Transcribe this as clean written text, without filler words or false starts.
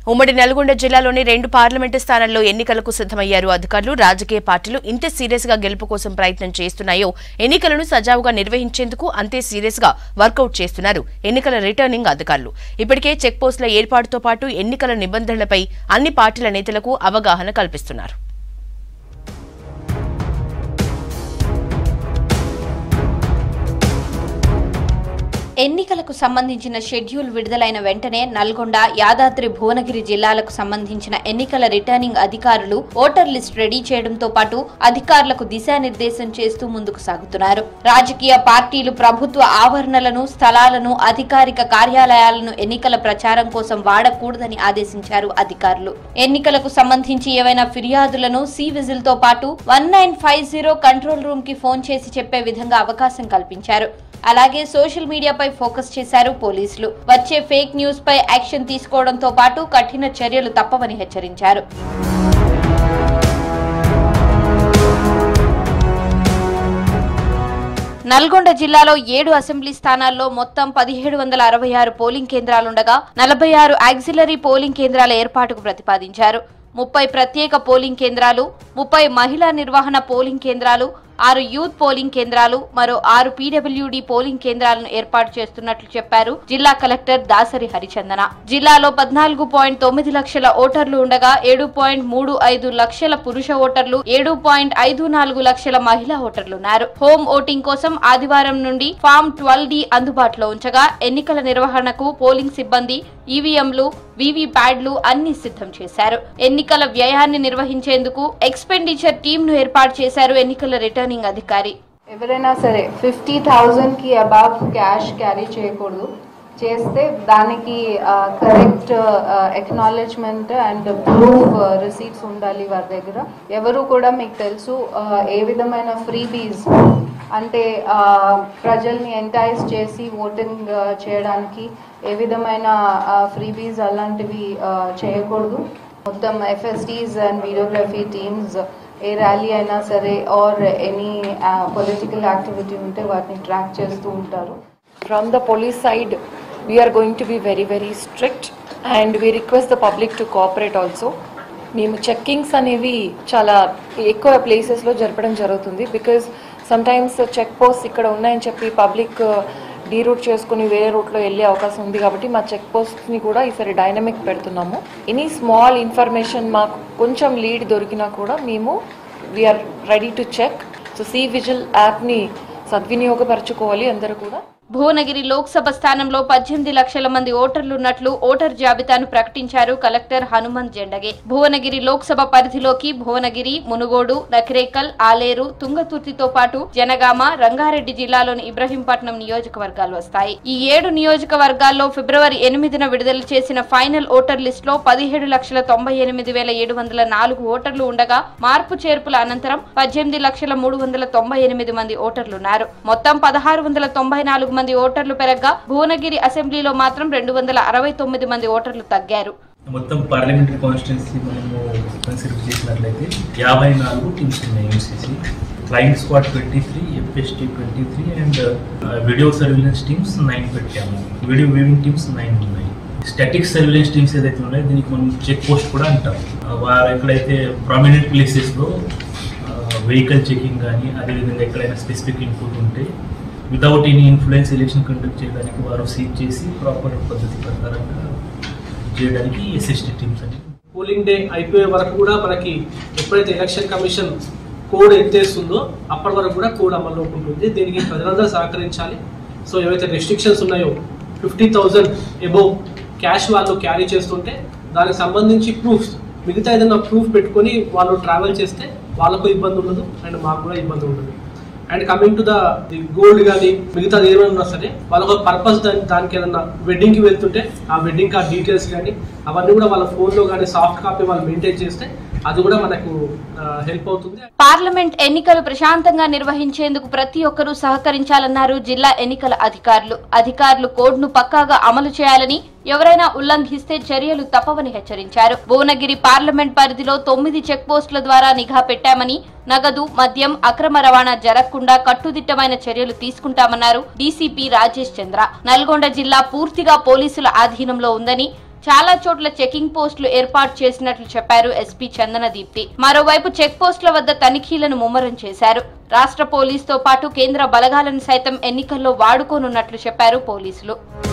ఉమ్మడి నల్గొండ జిల్లాలోని 2 పార్లమెంటు స్థానాల్లో ఎన్నికలకు సిద్ధమయ్యారు అధికారులు. రాజకీయ పార్టీలు ఇంత సీరియస్ గా గెలుపు కోసం ప్రయత్నం చేస్తున్నాయో ఎన్నికలను సజావుగా నిర్వహించేందుకు అంతే సీరియస్ గా వర్కౌట్ చేస్తున్నారు ఎన్నికల రిటర్నింగ్ అధికారులు. ఇప్పటికే చెక్ పోస్టుల ఏర్పాటుతో పాటు ఎన్నికల నిబంధనలపై అన్ని పార్టీల నేతలకు అవగాహన కల్పిస్తున్నారు. ఎన్నికలకు సంబంధించిన షెడ్యూల్ విడుదలైన వెంటనే నల్గొండ, యాదాద్రి భువనగిరి జిల్లాలకు సంబంధించిన ఎన్నికల రిటర్నింగ్ అధికారులు ఓటర్ లిస్ట్ రెడీ చేయడంతో పాటు అధికారులకు దిశానిర్దేశం చేస్తూ ముందుకు సాగుతున్నారు. రాజకీయ పార్టీలు ప్రభుత్వ ఆవరణలను, స్థలాలను, అధికారిక కార్యాలయాలను ఎన్నికల ప్రచారం కోసం వాడకూడదని ఆదేశించారు అధికారులు. ఎన్నికలకు సంబంధించి ఏవైనా ఫిర్యాదులను సి విజిల్ తో పాటు 1950 కంట్రోల్ రూమ్ కి ఫోన్ చేసి చెప్పే విధంగా అవకాశం కల్పించారు. అలాగే సోషల్ మీడియాపై ఫోకస్ చేశారు పోలీసులు. వచ్చే ఫేక్ న్యూస్ పై యాక్షన్ తీసుకోవడంతో పాటు కఠిన చర్యలు తప్పవని హెచ్చరించారు. నల్గొండ జిల్లాలో 7 అసెంబ్లీ స్థానాల్లో మొత్తం 1766 పోలింగ్ కేంద్రాలుండగా 46 ఆక్సిలరీ పోలింగ్ కేంద్రాల ఏర్పాటుకు ప్రతిపాదించారు. 30 ప్రత్యేక పోలింగ్ కేంద్రాలు, 30 మహిళా నిర్వహణ పోలింగ్ కేంద్రాలు, 6 యూత్ పోలింగ్ కేంద్రాలు, మరో 6 పీడబ్ల్యూడీ పోలింగ్ కేంద్రాలను ఏర్పాటు చేస్తున్నట్లు చెప్పారు జిల్లా కలెక్టర్ దాసరి హరిచందన. జిల్లాలో 14.9 లక్షల ఓటర్లు ఉండగా 7.35 లక్షల పురుష ఓటర్లు, 7.54 లక్షల మహిళా ఓటర్లున్నారు. హోమ్ ఓటింగ్ కోసం ఆదివారం నుండి ఫామ్ 12D అందుబాటులో ఉంచగా ఎన్నికల నిర్వహణకు పోలింగ్ సిబ్బంది, ఈవీఎంలు, వీవీప్యాడ్లు అన్ని సిద్ధం చేశారు. ఎన్నికల వ్యయాన్ని నిర్వహించేందుకు ఎక్స్పెండిచర్ టీమ్ ను ఏర్పాటు చేశారు ఎన్నికల రిటర్నింగ్ అధికారి. ఎవరైనా సరే 50,000 కి అబవ్ క్యాష్ క్యారీ చేయకూడదు. చేస్తే దానికి correct acknowledgement and proof receipts ఉండాలి వారి దగ్గర. ఎవరు కూడా మీకు తెలుసు ఏ విధమైన ఫ్రీబీస్ అంటే ప్రజల్ని ఎంటైజ్ చేసి ఓటింగ్ చేయడానికి ఏ విధమైన ఫ్రీబీస్ అలాంటివి చేయకూడదు. మొత్తం ఎఫ్ఎస్టీస్ అండ్ వీడియోగ్రఫీ టీమ్స్ ఏ ర్యాలీ అయినా సరే ఆర్ ఎనీ పొలిటికల్ యాక్టివిటీ ఉంటే వాటిని ట్రాక్ చేస్తూ ఉంటారు. From the police side, we are going to be very strict and we request the public to cooperate also. మేము చెక్కింగ్స్ అనేవి చాలా ఎక్కువ ప్లేసెస్లో జరపడం జరుగుతుంది. బికాజ్ సమ్టైమ్స్ చెక్ పోస్ట్ ఇక్కడ ఉన్నాయని చెప్పి పబ్లిక్ డీరూట్ చేసుకుని వేరే రూట్లో వెళ్ళే అవకాశం ఉంది. కాబట్టి మా చెక్ పోస్ట్ని కూడా ఈసారి డైనమిక్ పెడుతున్నాము. ఎనీ స్మాల్ ఇన్ఫర్మేషన్ మాకు కొంచెం లీడ్ దొరికినా కూడా మేము we're ready to check. So C vigil యాప్ని సద్వినియోగపరచుకోవాలి అందరూ కూడా. భువనగిరి లోక్సభ స్థానంలో 18 లక్షల మంది ఓటర్లున్నట్లు ఓటర్ జాబితాను ప్రకటించారు కలెక్టర్ హనుమంత్ జెండగే. భువనగిరి లోక్సభ పరిధిలోకి భువనగిరి, మునుగోడు, నకిరేకల్, ఆలేరు, తుంగతుర్తితో పాటు జనగామ, రంగారెడ్డి జిల్లాలోని ఇబ్రహీంపట్నం నియోజకవర్గాలు వస్తాయి. ఈ 7 నియోజకవర్గాల్లో ఫిబ్రవరి 8న విడుదల చేసిన ఫైనల్ ఓటర్ లిస్ట్ లో 17,98,704 ఓటర్లు ఉండగా మార్పు చేర్పుల అనంతరం 18,398 మంది ఓటర్లున్నారు. మొత్తం 1,694 మంది ఓటర్లు పెరగగా భువనగిరి అసెంబ్లీలో మాత్రం 269 మంది ఓటర్లు తగ్గారు. మొత్తం పార్లమెంటరీ కాన్స్టిట్యున్సీ మనము కన్సిడర్ చేసినట్లయితే 54 టీమ్స్ ఉన్నాయి. UCC flying squad 23, FST 23 and video surveillance teams 9 పెట్టాము. వీడియో వీవింగ్ టీమ్స్ 9 ఉన్నాయి. స్టాటిక్ సర్వేలెన్స్ టీమ్స్ ఏదైతే ఉన్నాయో దీనికి మనం చెక్ పోస్ట్ కూడా అంటాం. వారు ఎక్కడైతే ప్రామినెంట్ ప్లేసెస్లో వెహికల్ చెకింగ్ కానీ అదేవిధంగా ఎక్కడైనా స్పెసిఫిక్ ఇన్పుట్ ఉంటే without any influence election conduct చేయడానికి వారు సీజ్ చేసి ప్రాపర్ పద్ధతి ప్రకారంగా చేయడానికి ఎస్ఎస్టీ టీమ్స్ అని. పోలింగ్ డే అయిపోయే వరకు కూడా మనకి ఎప్పుడైతే ఎలక్షన్ కమిషన్ కోడ్ ఎత్తేస్తుందో అప్పటి వరకు కూడా కోడ్ అమల్లోకి ఉంటుంది. దీనికి ప్రజలందరూ సహకరించాలి. సో ఏవైతే రెస్ట్రిక్షన్స్ ఉన్నాయో 50,000 అబోవ్ క్యాష్ వాళ్ళు క్యారీ చేస్తుంటే దానికి సంబంధించి ప్రూఫ్స్ మిగతా ఏదైనా ప్రూఫ్ పెట్టుకొని వాళ్ళు ట్రావెల్ చేస్తే వాళ్ళకు ఇబ్బంది ఉండదు అండ్ మాకు కూడా ఇబ్బంది ఉండదు. And coming to the gold కానీ మిగతాది ఏమైనా ఉన్నా సరే వాళ్ళకు పర్పస్ దానికి ఏదన్నా వెడ్డింగ్కి వెళ్తుంటే ఆ వెడ్డింగ్ కార్డ్ డీటెయిల్స్ కానీ అవన్నీ కూడా వాళ్ళ ఫోన్లో కానీ సాఫ్ట్ కాపీ వాళ్ళు మెయింటైన్ చేస్తే అది కూడా మనకు హెల్ప్ అవుతుంది. పార్లమెంట్ ఎన్నికలు ప్రశాంతంగా నిర్వహించేందుకు ప్రతి ఒక్కరూ సహకరించాలన్నారు జిల్లా ఎన్నికల అధికారులు కోడ్ను పక్కాగా అమలు చేయాలని, ఎవరైనా ఉల్లంఘిస్తే చర్యలు తప్పవని హెచ్చరించారు. భువనగిరి పార్లమెంట్ పరిధిలో 9 చెక్ పోస్టుల ద్వారా నిఘా పెట్టామని, నగదు, మద్యం అక్రమ రవాణా జరగకుండా కట్టుదిట్టమైన చర్యలు తీసుకుంటామన్నారు డీసీపీ రాజేష్ చంద్ర. నల్గొండ జిల్లా పూర్తిగా పోలీసుల ఆధీనంలో ఉందని, చాలా చోట్ల చెకింగ్ పోస్టులు ఏర్పాటు చేసినట్లు చెప్పారు ఎస్పీ చందన దీప్తి. మరోవైపు చెక్ పోస్టుల వద్ద తనిఖీలను ముమ్మరం చేశారు. రాష్ట్ర పోలీసుతో పాటు కేంద్ర బలగాలను సైతం ఎన్నికల్లో వాడుకోనున్నట్లు చెప్పారు పోలీసులు.